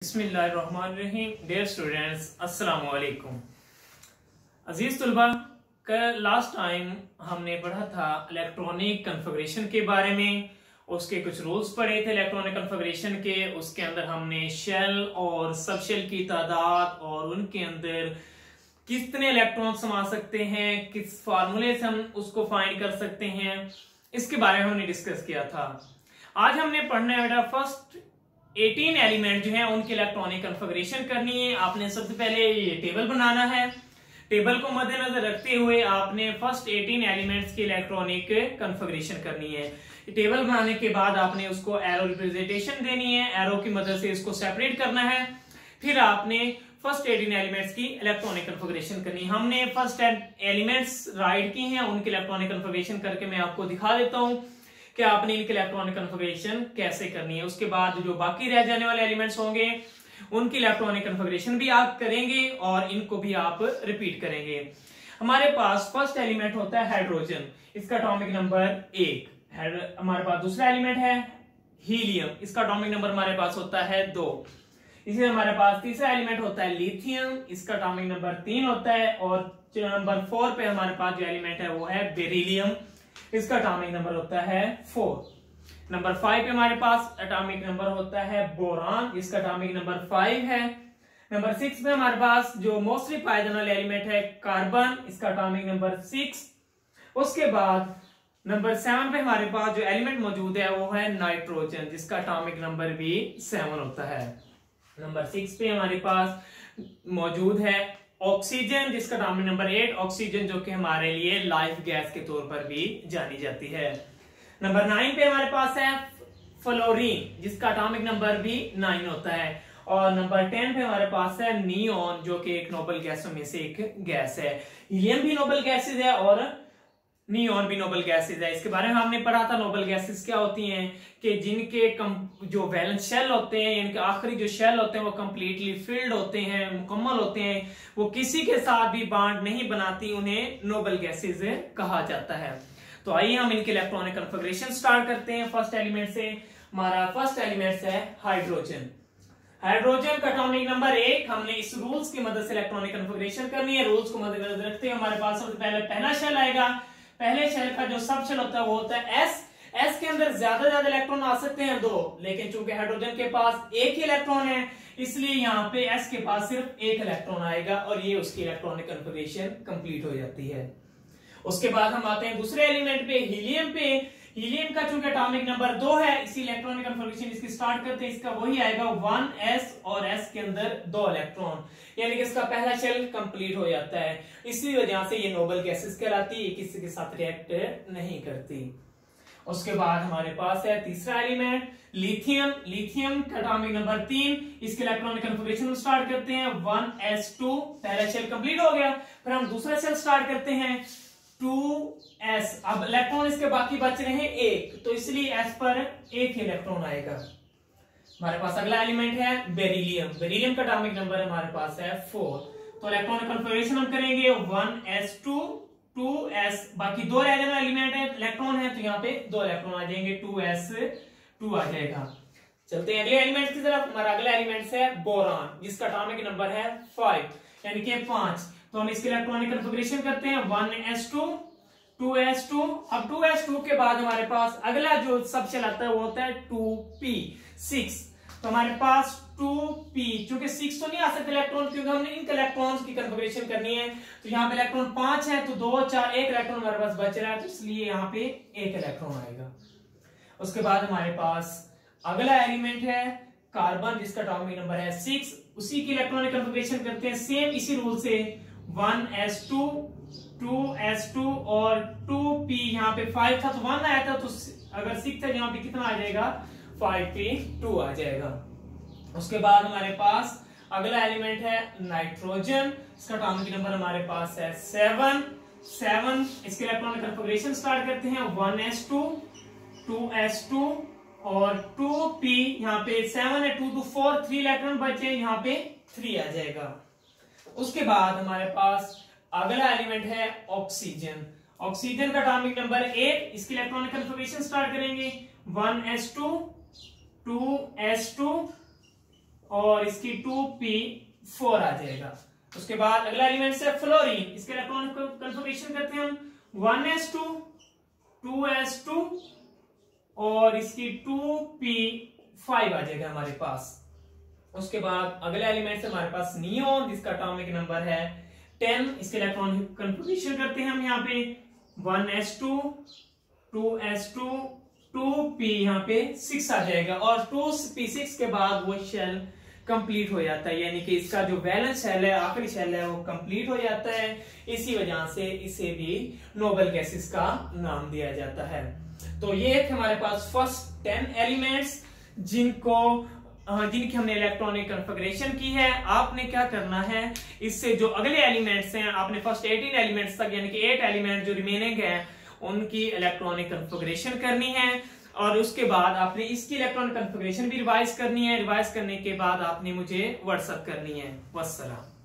बिस्मिल्लाहिर्रहमानिर्रहीम। Dear students, अस्सलाम वालेकुम। अजीज तुलबा, लास्ट टाइम हमने पढ़ा था इलेक्ट्रॉनिक कन्फिगरेशन के बारे में। उसके कुछ रूल्स पढ़े थे इलेक्ट्रॉनिक कन्फिगरेशन के। उसके अंदर हमने शेल और सब शेल की तादाद और उनके अंदर कितने इलेक्ट्रॉन समा सकते हैं, किस फार्मूले से हम उसको फाइंड कर सकते हैं, इसके बारे में हमने डिस्कस किया था। आज हमने पढ़ना है बेटा फर्स्ट 18 एलिमेंट जो है उनकी इलेक्ट्रॉनिक कन्फिगरेशन करनी है। आपने सबसे पहले ये टेबल बनाना है। टेबल को मद्देनजर रखते हुए आपने फर्स्ट 18 एलिमेंट्स की इलेक्ट्रॉनिक कन्फिगरेशन करनी है। टेबल बनाने के बाद आपने उसको एरो रिप्रेजेंटेशन देनी है। एरो की मदद से इसको सेपरेट करना है। फिर आपने फर्स्ट 18 एलिमेंट्स की इलेक्ट्रॉनिक कन्फिगरेशन करनी है। हमने फर्स्ट एलिमेंट्स राइट की हैं, उनकी इलेक्ट्रॉनिक कन्फिगरेशन करके मैं आपको दिखा देता हूं कि आपने इनकी इलेक्ट्रॉनिक कन्फिगरेशन कैसे करनी है। उसके बाद जो बाकी रह जाने वाले एलिमेंट्स होंगे उनकी इलेक्ट्रॉनिक कन्फिगरेशन भी आप करेंगे और इनको भी आप रिपीट करेंगे। हमारे पास फर्स्ट एलिमेंट होता है हाइड्रोजन, इसका एटॉमिक नंबर 1। हमारे पास दूसरा एलिमेंट है हीलियम, इसका एटॉमिक नंबर हमारे पास होता है 2। इसी हमारे पास तीसरा एलिमेंट होता है लिथियम, इसका एटॉमिक नंबर 3 होता है। और नंबर 4 पे हमारे पास जो एलिमेंट है वो है बेरिलियम, इसका एटॉमिक नंबर होता है 4। नंबर 5 पे हमारे पास एटॉमिक नंबर होता है बोरान, इसका एटॉमिक नंबर 5 है। नंबर 6 पे हमारे पास जो मोस्टली पाए जाने वाले एलिमेंट है कार्बन, इसका एटॉमिक नंबर 6। उसके बाद नंबर 7 पे हमारे पास जो एलिमेंट मौजूद है वो है नाइट्रोजन, जिसका एटॉमिक नंबर भी 7 होता है। नंबर 6 पे हमारे पास मौजूद है ऑक्सीजन, जिसका एटॉमिक नंबर 8। ऑक्सीजन जो कि हमारे लिए लाइफ गैस के तौर पर भी जानी जाती है। नंबर 9 पे हमारे पास है फ्लोरीन, जिसका एटॉमिक नंबर भी 9 होता है। और नंबर 10 पे हमारे पास है नियोन, जो कि एक नोबल गैसों में से एक गैस है। हीलियम भी नोबल गैसेज है और नियोन भी नोबल गैसेज है। इसके बारे में हमने पढ़ा था नोबल गैसेज क्या होती हैं, कि जिनके जो वैलेंस शेल होते हैं, इनके आखिरी जो शेल होते हैं वो कंप्लीटली फिल्ड होते हैं, मुकम्मल होते हैं, वो किसी के साथ भी बॉन्ड नहीं बनाती, उन्हें नोबल गैसेज कहा जाता है। तो आइए हम इनके इलेक्ट्रॉनिक कन्फिगरेशन स्टार्ट करते हैं। फर्स्ट एलिमेंट से हमारा फर्स्ट एलिमेंट है हाइड्रोजन। हाइड्रोजन का एटॉमिक नंबर 1। हमने इस रूल्स की मदद से इलेक्ट्रॉनिक कन्फिगरेशन करनी है। रूल्स को मद्देनजर रखते हुए हमारे पास सबसे पहले पहला शेल आएगा। पहले शेल का जो सब शेल होता है वो होता है एस। एस के अंदर ज्यादा इलेक्ट्रॉन आ सकते हैं 2, लेकिन चूंकि हाइड्रोजन के पास एक ही इलेक्ट्रॉन है इसलिए यहाँ पे एस के पास सिर्फ एक इलेक्ट्रॉन आएगा और ये उसकी इलेक्ट्रॉनिक कन्फिगरेशन कंप्लीट हो जाती है। उसके बाद हम आते हैं दूसरे एलिमेंट पे, हीलियम पे। हीलियम का चूंकि एटॉमिक नंबर 2 है, इसी इलेक्ट्रॉनिक कन्फिगरेशन इसकी स्टार्ट करते हैं। इसका वही आएगा 1s और s के अंदर 2 इलेक्ट्रॉन, यानी कि इसका पहला शेल कंप्लीट हो जाता है। इसी वजह से ये नोबल गैसेस कहलाती है, किसी के साथ रिएक्ट नहीं करती। उसके बाद हमारे पास है तीसरा एलिमेंट लिथियम। लिथियम का एटॉमिक नंबर 3, इसके इलेक्ट्रॉनिक कन्फिगरेशन स्टार्ट करते हैं 1s2। पहला शेल कंप्लीट हो गया, फिर हम दूसरा शेल स्टार्ट करते हैं 2s। अब इलेक्ट्रॉन इसके बाकी बच रहे हैं 1, तो इसलिए s पर एक ही इलेक्ट्रॉन आएगा। हमारे पास अगला एलिमेंट है बेरिलियम। बेरिलियम का एटॉमिक नंबर हमारे पास है 4। तो इलेक्ट्रॉनिक कन्फिगरेशन हम करेंगे 1s2 2s। बाकी 2 रह जाने एलिमेंट है, इलेक्ट्रॉन है, तो यहाँ पे 2 इलेक्ट्रॉन आ जाएंगे, 2s2 आ जाएगा। चलते हैं अगले एलिमेंट की तरफ। हमारा अगला एलिमेंट है बोरान, जिसका एटॉमिक नंबर है 5, यानी कि 5। तो हम इसके इलेक्ट्रॉनिक कन्फिगरेशन करते हैं 1s2 2s2। अब 2s2 के बाद हमारे पास अगला जो सब शेल आता है वो होता है 2p6। तो हमारे पास 2p, चूंकि 6 तो नहीं आ सकते इलेक्ट्रॉन, क्योंकि हमने इन इलेक्ट्रॉन्स की कन्फिगरेशन करनी है। तो यहाँ पे इलेक्ट्रॉन 5 है, तो 2 4 1 इलेक्ट्रॉन हमारे पास बच रहा है, तो इसलिए यहाँ पे 1 इलेक्ट्रॉन आएगा। उसके बाद हमारे पास अगला एलिमेंट है कार्बन, जिसका एटॉमिक नंबर है 6। उसी की इलेक्ट्रॉनिक कन्फिगरेशन करते हैं सेम इसी रूल से 1s2 2s2 और 2p। यहाँ पे 5 था तो 1 आया था, तो अगर 6 है यहाँ पे कितना आ जाएगा 5p2 आ जाएगा। उसके बाद हमारे पास अगला एलिमेंट है नाइट्रोजन, इसका एटॉमिक नंबर हमारे पास है 7। इसके इलेक्ट्रॉनिक कन्फिगरेशन स्टार्ट करते हैं 1s2 2s2 और 2p। यहाँ पे 7 है, 2 to 4 3 इलेक्ट्रॉन बचे, यहाँ पे 3 आ जाएगा। उसके बाद हमारे पास अगला एलिमेंट है ऑक्सीजन। ऑक्सीजन का एटॉमिक नंबर 8, इसकी इलेक्ट्रॉनिक कन्फिगरेशन स्टार्ट करेंगे 1s2 2s2 और इसकी 2p4 आ जाएगा। उसके बाद अगला एलिमेंट है फ्लोरीन, इसके इलेक्ट्रॉनिक कन्फिगरेशन करते हैं हम 1s2 2s2 और इसकी 2p5 आ जाएगा हमारे पास। उसके बाद अगला एलिमेंट है हमारे पास नियोन, जिसका एटॉमिक नंबर है 10, इसके इलेक्ट्रॉनिक कन्फिगरेशन करते हैं हम यहाँ पे 1s2 2s2 2p यहाँ पे 6 आ जाएगा और 2p6 के बाद वो शेल कंप्लीट हो जाता है, यानी कि इसका जो बैलेंस शेल है, आखिरी शेल है, वो कंप्लीट हो जाता है। इसी वजह से इसे भी नोबल गैसेस का नाम दिया जाता है। तो ये थे हमारे पास फर्स्ट 10 एलिमेंट्स जिनकी हमने इलेक्ट्रॉनिक कन्फिगरेशन की है। आपने क्या करना है, इससे जो अगले एलिमेंट्स हैं आपने फर्स्ट 18 एलिमेंट्स तक, यानी कि 8 एलिमेंट जो रिमेनिंग है उनकी इलेक्ट्रॉनिक कन्फिगरेशन करनी है और उसके बाद आपने इसकी इलेक्ट्रॉनिक कन्फिगरेशन भी रिवाइज करनी है। रिवाइज करने के बाद आपने मुझे व्हाट्सएप करनी है। वस्सलाम।